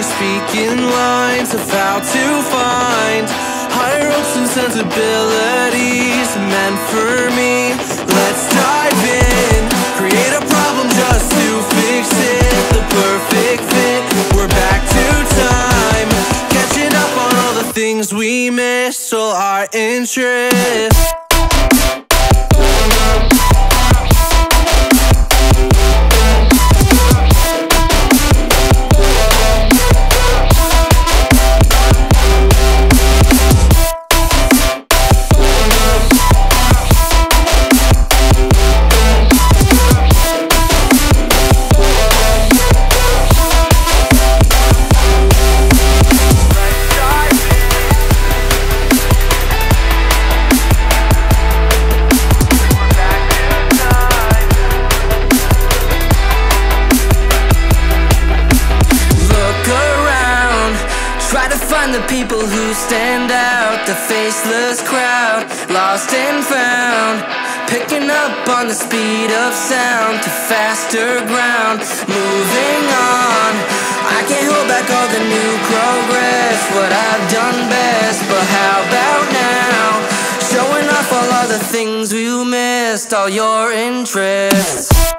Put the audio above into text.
speaking lines of how to find higher hopes and sensibilities meant for me. Let's dive in, create a problem just to fix it. The perfect fit, we're back to time, catching up on all the things we missed, all our interests. The people who stand out, the faceless crowd, lost and found, picking up on the speed of sound to faster ground, moving on. I can't hold back all the new progress, what I've done best, but how about now, showing off all the things we missed, all your interests.